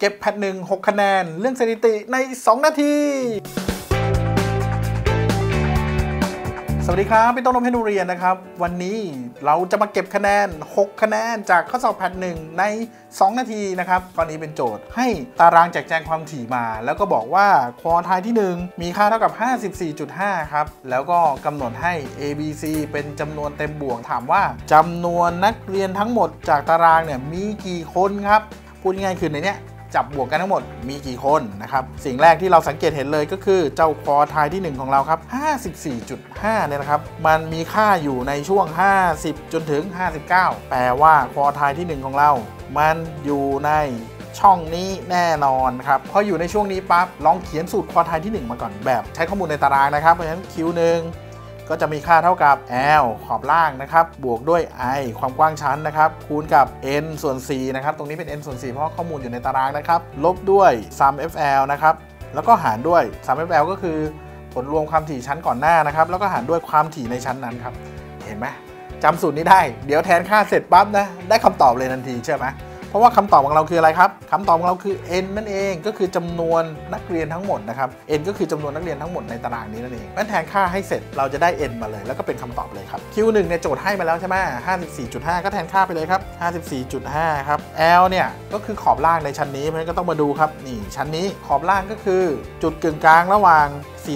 เก็บแพท1 6 คะแนนเรื่องสถิติใน2 นาทีสวัสดีครับพี่ต้นนพเพชรเรียนนะครับวันนี้เราจะมาเก็บคะแนน6 คะแนนจากข้อสอบแพท1ใน2 นาทีนะครับข้อนี้เป็นโจทย์ให้ตารางแจกแจงความถี่มาแล้วก็บอกว่าควอไทล์ที่1มีค่าเท่ากับ 54.5 ครับแล้วก็กำหนดให้ A B C เป็นจำนวนเต็มบวกถามว่าจำนวนนักเรียนทั้งหมดจากตารางเนี่ยมีกี่คนครับพูดง่ายๆคือในเนี้ยจับบวกกันทั้งหมดมีกี่คนนะครับสิ่งแรกที่เราสังเกตเห็นเลยก็คือเจ้าควอไทล์ที่1ของเราครับ 54.5 เนี่ยนะครับมันมีค่าอยู่ในช่วง50จนถึง59แปลว่าควอไทล์ที่1ของเรามันอยู่ในช่องนี้แน่นอนครับพออยู่ในช่วงนี้ปั๊บลองเขียนสูตรควอไทล์ที่1มาก่อนแบบใช้ข้อมูลในตารางนะครับเพราะฉะนั้น Q1 ก็จะมีค่าเท่ากับ L ขอบล่างนะครับบวกด้วย I ความกว้างชั้นนะครับคูณกับ N ส่วน 4 นะครับตรงนี้เป็น N ส่วน 4 เพราะข้อมูลอยู่ในตารางนะครับลบด้วย sum FL นะครับแล้วก็หารด้วย sum FL ก็คือผลรวมความถี่ชั้นก่อนหน้านะครับแล้วก็หารด้วยความถี่ในชั้นนั้นครับเห็นไหมจำสูตรนี้ได้เดี๋ยวแทนค่าเสร็จปั๊บนะได้คำตอบเลยทันทีใช่ไหมเพราะว่าคำตอบของเราคืออะไรครับคำตอบของเราคือ n นั่นเองก็คือจำนวนนักเรียนทั้งหมดนะครับ n ก็คือจำนวนนักเรียนทั้งหมดในตารางนี้นั่นเองแทนค่าให้เสร็จเราจะได้ n มาเลยแล้วก็เป็นคำตอบเลยครับ Q1 เนี่ยโจทย์ให้มาแล้วใช่ไหม 54.5 ก็แทนค่าไปเลยครับ 54.5 ครับ L เนี่ยก็คือขอบล่างในชั้นนี้เพราะฉะนั้นก็ต้องมาดูครับนี่ชั้นนี้ขอบล่างก็คือจุดกึ่งกลางระหว่าง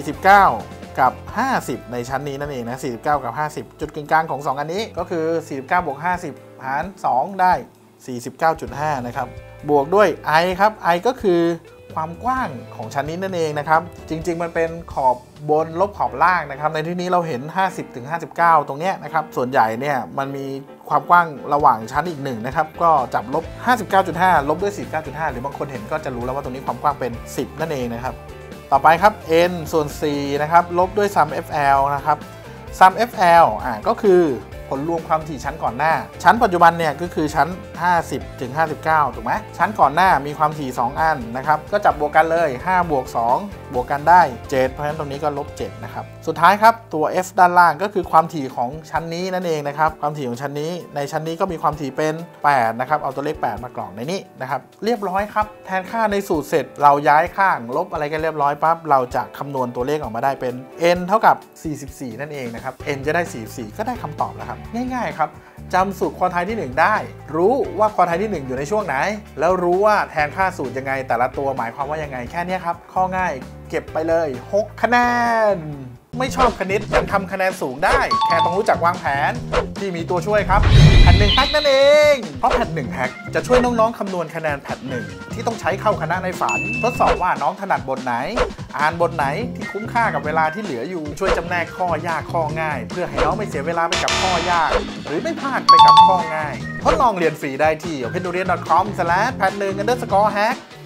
49 กับ 50 ในชั้นนี้นั่นเองนะ 49 กับ 50 จุดกึ่งกลางของ2อันนี้ก็คือ 49 บวก 50 หาร 2 ได้49.5 นะครับบวกด้วย I ครับ I ก็คือความกว้างของชั้นนี้นั่นเองนะครับจริงๆมันเป็นขอบบนลบขอบล่างนะครับในที่นี้เราเห็น 50-59 ตรงเนี้ยนะครับส่วนใหญ่เนี่ยมันมีความกว้างระหว่างชั้นอีก1นะครับก็จับลบ 59.5 ลบด้วย 49.5 หรือบางคนเห็นก็จะรู้แล้วว่าตรงนี้ความกว้างเป็น 10 นั่นเองนะครับต่อไปครับ n ส่วน 4 นะครับลบด้วย sum FL นะครับ sum FL ก็คือผลรวมความถี่ชั้นก่อนหน้าชั้นปัจจุบันเนี่ยก็คือชั้น 50 ถึง 59 ถูกไหมชั้นก่อนหน้ามีความถี่2อันนะครับก็จับบวกกันเลย5บวก2บวกกันได้7เพราะฉะนั้นตรงนี้ก็ลบ7นะครับสุดท้ายครับตัว F ด้านล่างก็คือความถี่ของชั้นนี้นั่นเองนะครับความถี่ของชั้นนี้ในชั้นนี้ก็มีความถี่เป็น8นะครับเอาตัวเลข8มากรองในนี้นะครับเรียบร้อยครับแทนค่าในสูตรเสร็จเราย้ายข้างลบอะไรกันเรียบร้อยปั๊บเราจะคำนวณตัวเลขออกมาได้เป็น n เท่ากับ44นั่นเองนะครับ n จะได้44ก็ได้คำตอบแล้วครับง่ายๆครับจำสูตรควอไทล์ที่1ได้รู้ว่าควอไทล์ที่1อยู่ในช่วงไหนแล้วรู้ว่าแทนค่าสูตรยังไงแต่ละตัวหมายความว่ายังไงแค่นี้ครับข้อง่ายเก็บไปเลย6 คะแนนไม่ชอบคณิตยังทำคะแนนสูงได้แค่ต้องรู้จักวางแผนที่มีตัวช่วยครับแพท1แฮกนั่นเองเพราะแพท1แฮกจะช่วยน้องๆคำนวณคะแนนแพท1ที่ต้องใช้เข้าคณะในฝันทดสอบว่าน้องถนัดบทไหนอ่านบทไหนที่คุ้มค่ากับเวลาที่เหลืออยู่ช่วยจำแนกข้อยากข้อง่ายเพื่อให้น้องไม่เสียเวลาไปกับข้อยากหรือไม่พลาดไปกับข้อง่ายทดลองเรียนฟรีได้ที่ opendoorian.com/pat1_hack